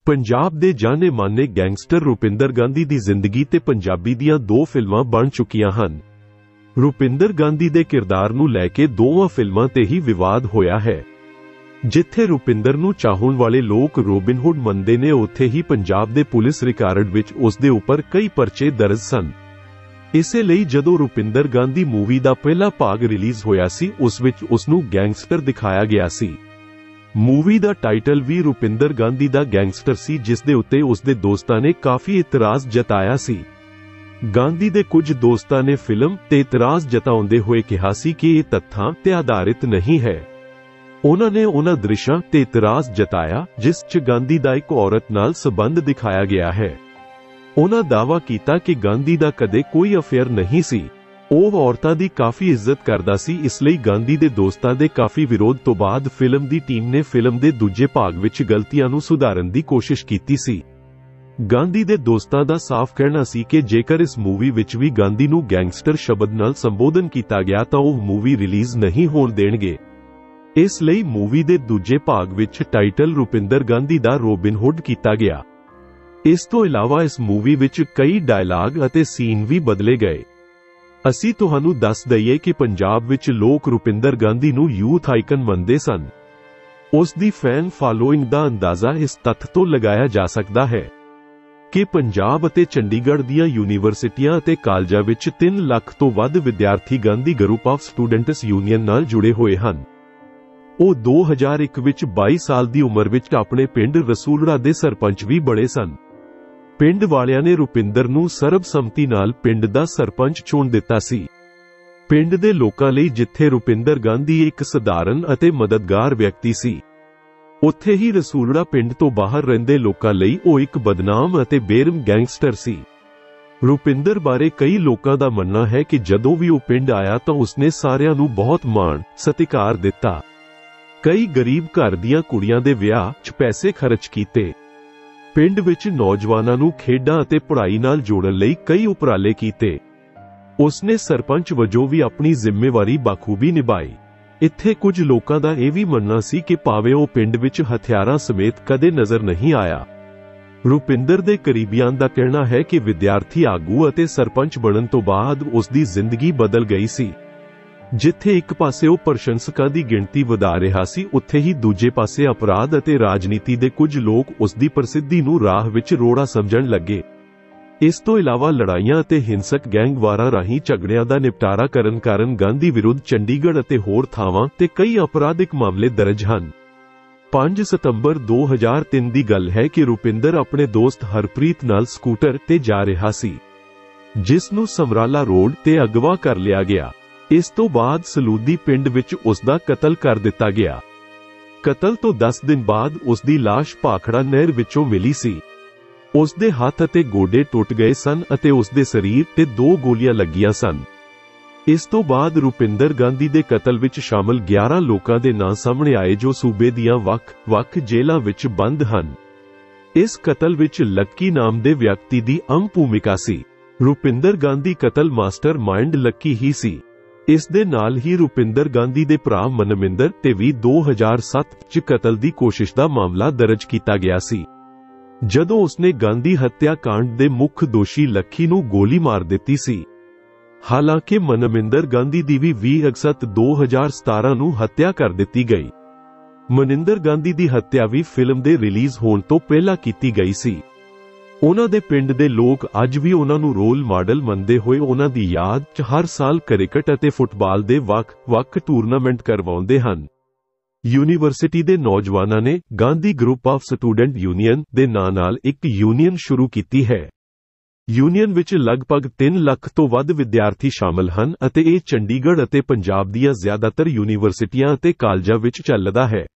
ਪੰਜਾਬ ਦੇ ਜਾਣੇ-ਮਾਣੇ ਗੈਂਗਸਟਰ ਰੁਪਿੰਦਰ ਗਾਂਧੀ ਦੀ ਜ਼ਿੰਦਗੀ ਤੇ ਪੰਜਾਬੀ ਦੀਆਂ 2 ਫਿਲਮਾਂ ਬਣ ਚੁੱਕੀਆਂ ਹਨ। ਰੁਪਿੰਦਰ ਗਾਂਧੀ ਦੇ ਕਿਰਦਾਰ ਨੂੰ ਲੈ ਕੇ ਦੋਵਾਂ ਫਿਲਮਾਂ ਤੇ ਹੀ ਵਿਵਾਦ ਹੋਇਆ ਹੈ। ਜਿੱਥੇ ਰੁਪਿੰਦਰ ਨੂੰ ਚਾਹਣ ਵਾਲੇ ਲੋਕ ਰੋਬਿਨ ਹੁੱਡ ਮੰਨਦੇ ਨੇ, ਉੱਥੇ ਹੀ ਪੰਜਾਬ ਦੇ ਪੁਲਿਸ ਰਿਕਾਰਡ ਵਿੱਚ ਉਸ ਦੇ ਉੱਪਰ ਕਈ ਪਰਚੇ ਦਰਜ ਸਨ। ਇਸੇ ਲਈ ਜਦੋਂ ਰੁਪਿੰਦਰ ਗਾਂਧੀ ਮੂਵੀ ਦਾ ਪਹਿਲਾ ਭਾਗ ਰਿਲੀਜ਼ ਹੋਇਆ ਸੀ, ਉਸ ਵਿੱਚ ਉਸ ਨੂੰ ਗੈਂਗਸਟਰ ਦਿਖਾਇਆ ਗਿਆ ਸੀ। ਮੂਵੀ ਦਾ ਟਾਈਟਲ ਵੀ ਰੁਪਿੰਦਰ ਗਾਂਧੀ ਦਾ ਗੈਂਗਸਟਰ ਸੀ, ਜਿਸ ਦੇ ਉੱਤੇ ਉਸ ਦੇ ਦੋਸਤਾਂ ਨੇ ਕਾਫੀ ਇਤਰਾਜ਼ ਜਤਾਇਆ ਸੀ। ਗਾਂਧੀ ਦੇ ਕੁਝ ਦੋਸਤਾਂ ਨੇ ਫਿਲਮ ਤੇ ਇਤਰਾਜ਼ ਜਤਾਉਂਦੇ ਹੋਏ ਕਿਹਾ ਸੀ ਕਿ ਇਹ ਤੱਥਾਂ ਤੇ ਆਧਾਰਿਤ ਨਹੀਂ ਹੈ। ਉਹਨਾਂ ਨੇ ਉਹਨਾਂ ਦ੍ਰਿਸ਼ਾਂ ਤੇ ਇਤਰਾਜ਼ ਜਤਾਇਆ ਜਿਸ 'ਚ ਗਾਂਧੀ ਦਾ ਇੱਕ ਔਰਤ ਨਾਲ ਸਬੰਧ ਦਿਖਾਇਆ ਗਿਆ ਹੈ। ਉਹਨਾਂ ਦਾਅਵਾ ਕੀਤਾ ਕਿ ਗਾਂਧੀ ਦਾ ਕਦੇ ਕੋਈ ਅਫੇਅਰ ਨਹੀਂ ਸੀ। ਉਹ ਔਰਤਾਂ ਦੀ ਕਾਫੀ ਇੱਜ਼ਤ ਕਰਦਾ ਸੀ। ਇਸ ਲਈ ਗਾਂਧੀ ਦੇ ਦੋਸਤਾਂ ਦੇ ਕਾਫੀ ਵਿਰੋਧ ਤੋਂ ਬਾਅਦ ਫਿਲਮ ਦੀ ਟੀਮ ਨੇ ਫਿਲਮ ਦੇ ਦੂਜੇ ਭਾਗ ਵਿੱਚ ਗਲਤੀਆਂ ਨੂੰ ਸੁਧਾਰਨ ਦੀ ਕੋਸ਼ਿਸ਼ ਕੀਤੀ ਸੀ। ਗਾਂਧੀ ਦੇ ਦੋਸਤਾਂ ਦਾ ਸਾਫ਼ ਕਹਿਣਾ ਸੀ ਕਿ ਜੇਕਰ ਇਸ ਮੂਵੀ ਵਿੱਚ ਵੀ ਗਾਂਧੀ ਨੂੰ ਗੈਂਗਸਟਰ ਸ਼ਬਦ ਨਾਲ ਸੰਬੋਧਨ ਕੀਤਾ ਗਿਆ ਤਾਂ ਉਹ ਮੂਵੀ ਰਿਲੀਜ਼ ਨਹੀਂ ਹੋਣ ਦੇਣਗੇ। ਇਸ ਲਈ ਮੂਵੀ ਦੇ ਦੂਜੇ ਭਾਗ ਵਿੱਚ ਟਾਈਟਲ ਰੁਪਿੰਦਰ ਗਾਂਧੀ ਦਾ ਰੋਬਿਨ ਹੁੱਡ ਕੀਤਾ ਗਿਆ। ਇਸ ਤੋਂ ਇਲਾਵਾ ਇਸ ਮੂਵੀ ਵਿੱਚ ਕਈ ਡਾਇਲਾਗ ਅਤੇ ਸੀਨ ਵੀ ਬਦਲੇ ਗਏ। ਅਸੀਂ ਤੁਹਾਨੂੰ ਦੱਸ ਦਈਏ ਕਿ ਪੰਜਾਬ ਵਿੱਚ ਲੋਕ ਰੁਪਿੰਦਰ ਗਾਂਧੀ ਨੂੰ ਯੂਥ ਆਈਕਨ ਮੰਨਦੇ ਸਨ। ਉਸ ਦੀ ਫੈਨ ਫਾਲੋਇੰਗ ਦਾ ਅੰਦਾਜ਼ਾ ਇਸ ਤੱਥ ਤੋਂ ਲਗਾਇਆ ਜਾ ਸਕਦਾ ਹੈ ਕਿ ਪੰਜਾਬ ਅਤੇ ਚੰਡੀਗੜ੍ਹ ਦੀਆਂ ਯੂਨੀਵਰਸਿਟੀਆਂ ਅਤੇ ਕਾਲਜਾਂ ਵਿੱਚ 3 ਲੱਖ ਤੋਂ ਵੱਧ ਵਿਦਿਆਰਥੀ Gandhi group of students union ਨਾਲ ਜੁੜੇ ਹੋਏ ਹਨ। ਉਹ 2001 ਵਿੱਚ 22 ਸਾਲ ਦੀ ਉਮਰ ਵਿੱਚ ਆਪਣੇ ਪਿੰਡ ਰਸੂਲੜਾ ਦੇ ਸਰਪੰਚ ਵੀ ਬਣੇ ਸਨ। ਪਿੰਡ ਵਾਲਿਆਂ ਨੇ ਰੁਪਿੰਦਰ ਨੂੰ ਸਰਬਸੰਮਤੀ ਨਾਲ ਪਿੰਡ ਦਾ ਸਰਪੰਚ ਚੁਣ ਦਿੱਤਾ ਸੀ। ਪਿੰਡ ਦੇ ਲੋਕਾਂ ਲਈ ਜਿੱਥੇ ਰੁਪਿੰਦਰ ਗਾਂਧੀ ਇੱਕ ਸਧਾਰਨ ਅਤੇ ਮਦਦਗਾਰ ਵਿਅਕਤੀ ਸੀ, ਉੱਥੇ ਹੀ ਰਸੂਲੜਾ ਪਿੰਡ ਤੋਂ ਬਾਹਰ ਰਹਿੰਦੇ ਲੋਕਾਂ ਲਈ ਉਹ ਇੱਕ ਬਦਨਾਮ ਅਤੇ ਬੇਰਹਿਮ ਗੈਂਗਸਟਰ ਸੀ। ਰੁਪਿੰਦਰ ਬਾਰੇ ਕਈ ਲੋਕਾਂ ਦਾ ਮੰਨਣਾ ਹੈ ਕਿ ਜਦੋਂ ਵੀ ਉਹ ਪਿੰਡ ਆਇਆ ਤਾਂ ਉਸਨੇ ਸਾਰਿਆਂ ਨੂੰ ਬਹੁਤ ਮਾਣ ਸਤਿਕਾਰ ਦਿੱਤਾ। ਕਈ ਗਰੀਬ ਘਰ ਦੀਆਂ ਕੁੜੀਆਂ ਦੇ ਵਿਆਹ 'ਚ ਪੈਸੇ ਖਰਚ ਕੀਤੇ। ਪਿੰਡ ਵਿੱਚ ਨੌਜਵਾਨਾਂ ਨੂੰ ਖੇਡਾਂ ਅਤੇ ਪੜ੍ਹਾਈ ਨਾਲ ਜੋੜਨ ਲਈ ਕਈ ਉਪਰਾਲੇ ਕੀਤੇ। ਉਸਨੇ ਸਰਪੰਚ ਵਜੋਂ ਵੀ ਆਪਣੀ ਜ਼ਿੰਮੇਵਾਰੀ ਬਾਖੂਬੀ ਨਿਭਾਈ। ਇੱਥੇ ਕੁਝ ਲੋਕਾਂ ਦਾ ਇਹ ਵੀ ਮੰਨਣਾ ਸੀ ਕਿ ਭਾਵੇਂ ਉਹ ਪਿੰਡ ਵਿੱਚ ਹਥਿਆਰਾਂ ਸਮੇਤ ਕਦੇ ਨਜ਼ਰ ਨਹੀਂ ਆਇਆ। ਰੁਪਿੰਦਰ ਦੇ ਕਰੀਬੀਆਂ ਦਾ ਕਹਿਣਾ ਹੈ ਕਿ ਵਿਦਿਆਰਥੀ ਆਗੂ ਅਤੇ ਸਰਪੰਚ ਬਣਨ ਤੋਂ ਬਾਅਦ ਉਸ ਦੀ ਜ਼ਿੰਦਗੀ ਬਦਲ ਗਈ ਸੀ। ਜਿੱਥੇ ਇੱਕ ਪਾਸੇ ਉਹ ਪ੍ਰਸ਼ੰਸਕਾਂ ਦੀ ਗਿਣਤੀ ਵਧਾ ਰਿਹਾ ਸੀ, ਉੱਥੇ ਹੀ ਦੂਜੇ ਪਾਸੇ ਅਪਰਾਧ ਅਤੇ ਰਾਜਨੀਤੀ ਦੇ ਕੁਝ ਲੋਕ ਉਸ ਦੀ ਪ੍ਰਸਿੱਧੀ ਨੂੰ ਰਾਹ ਵਿੱਚ ਰੋੜਾ ਸਮਝਣ ਲੱਗੇ। ਇਸ ਤੋਂ ਇਲਾਵਾ ਲੜਾਈਆਂ ਅਤੇ ਹਿੰਸਕ ਗੈਂਗਵਾਰਾਂ ਰਾਹੀਂ ਝਗੜਿਆਂ ਦਾ ਨਿਪਟਾਰਾ ਕਰਨ ਕਾਰਨ ਗਾਂਧੀ ਵਿਰੁੱਧ ਚੰਡੀਗੜ੍ਹ ਅਤੇ ਹੋਰ ਥਾਵਾਂ ਤੇ ਕਈ ਅਪਰਾਧਿਕ ਮਾਮਲੇ ਦਰਜ ਹਨ। 5 ਸਤੰਬਰ 2003 ਦੀ ਗੱਲ ਹੈ ਕਿ ਰੁਪਿੰਦਰ ਆਪਣੇ ਦੋਸਤ ਹਰਪ੍ਰੀਤ ਨਾਲ ਸਕੂਟਰ ਤੇ ਜਾ ਰਿਹਾ ਸੀ, ਜਿਸ ਨੂੰ ਸਮਰਾਲਾ ਰੋਡ ਤੇ ਅਗਵਾ ਕਰ ਲਿਆ ਗਿਆ। ਇਸ ਤੋਂ ਬਾਅਦ ਸਲੂਦੀ ਪਿੰਡ ਵਿੱਚ ਉਸ ਦਾ ਕਤਲ ਕਰ ਦਿੱਤਾ ਗਿਆ। ਕਤਲ ਤੋਂ 10 ਦਿਨ ਬਾਅਦ ਉਸ ਦੀ ਲਾਸ਼ ਭਾਖੜਾ ਨਹਿਰ ਵਿੱਚੋਂ ਮਿਲੀ ਸੀ। ਉਸ ਦੇ ਹੱਥ ਅਤੇ ਗੋਡੇ ਟੁੱਟ ਗਏ ਸਨ ਅਤੇ ਉਸ ਦੇ ਸਰੀਰ ਤੇ 2 ਗੋਲੀਆਂ ਲੱਗੀਆਂ ਸਨ। ਇਸ ਤੋਂ ਬਾਅਦ ਰੁਪਿੰਦਰ ਗਾਂਧੀ ਦੇ ਕਤਲ ਵਿੱਚ ਸ਼ਾਮਲ 11 ਲੋਕਾਂ ਦੇ ਨਾਂ ਸਾਹਮਣੇ ਆਏ ਜੋ ਸੂਬੇ ਦੀਆਂ ਵੱਖ-ਵੱਖ ਜੇਲ੍ਹਾਂ ਵਿੱਚ ਬੰਦ ਹਨ। ਇਸ ਕਤਲ ਵਿੱਚ ਲੱਕੀ ਨਾਮ ਦੇ ਵਿਅਕਤੀ ਦੀ ਅਹਿਮ ਭੂਮਿਕਾ ਸੀ। ਰੁਪਿੰਦਰ ਗਾਂਧੀ ਕਤਲ ਮਾਸਟਰ ਮਾਈਂਡ ਲੱਕੀ ਹੀ ਸੀ। ਇਸ ਦੇ ਨਾਲ ਹੀ ਰੁਪਿੰਦਰ ਗਾਂਧੀ ਦੇ ਭਰਾ ਮਨਮਿੰਦਰ ਤੇ ਵੀ 2007 'ਚ ਕਤਲ ਦੀ ਕੋਸ਼ਿਸ਼ ਦਾ ਮਾਮਲਾ ਦਰਜ ਕੀਤਾ ਗਿਆ ਸੀ, ਜਦੋਂ ਉਸਨੇ ਗਾਂਧੀ ਹੱਤਿਆ ਕਾਂਡ ਦੇ ਮੁੱਖ ਦੋਸ਼ੀ ਲੱਕੀ ਨੂੰ ਗੋਲੀ ਮਾਰ ਦਿੱਤੀ ਸੀ। ਹਾਲਾਂਕਿ ਮਨਮਿੰਦਰ ਗਾਂਧੀ ਦੀ ਵੀ 20 ਅਗਸਤ 2017 ਨੂੰ ਹੱਤਿਆ ਕਰ ਦਿੱਤੀ ਗਈ। ਮਨਿੰਦਰ ਗਾਂਧੀ ਦੀ ਹੱਤਿਆ ਵੀ ਫਿਲਮ ਦੇ ਰਿਲੀਜ਼ ਹੋਣ ਤੋਂ ਪਹਿਲਾਂ ਕੀਤੀ ਗਈ ਸੀ। ਉਹਨਾਂ ਦੇ ਪਿੰਡ ਦੇ ਲੋਕ ਅੱਜ ਵੀ ਉਹਨਾਂ ਨੂੰ ਰੋਲ ਮਾਡਲ ਮੰਨਦੇ ਹੋਏ ਉਹਨਾਂ ਦੀ ਯਾਦ 'ਚ ਹਰ ਸਾਲ ਕ੍ਰਿਕਟ ਅਤੇ ਫੁੱਟਬਾਲ ਦੇ ਵੱਖ-ਵੱਖ ਟੂਰਨਾਮੈਂਟ ਕਰਵਾਉਂਦੇ ਹਨ। ਯੂਨੀਵਰਸਿਟੀ ਦੇ ਨੌਜਵਾਨਾਂ ਨੇ Gandhi group of student union ਦੇ ਨਾਂ ਨਾਲ ਇੱਕ ਯੂਨੀਅਨ ਸ਼ੁਰੂ ਕੀਤੀ ਹੈ। ਯੂਨੀਅਨ ਵਿੱਚ ਲਗਭਗ 3 ਲੱਖ ਤੋਂ ਵੱਧ ਵਿਦਿਆਰਥੀ ਸ਼ਾਮਲ ਹਨ ਅਤੇ ਇਹ ਚੰਡੀਗੜ੍ਹ ਅਤੇ ਪੰਜਾਬ ਦੀਆਂ ਜ਼ਿਆਦਾਤਰ ਯੂਨੀਵਰਸਿਟੀਆਂ ਅਤੇ ਕਾਲਜਾਂ ਵਿੱਚ ਚੱਲਦਾ ਹੈ।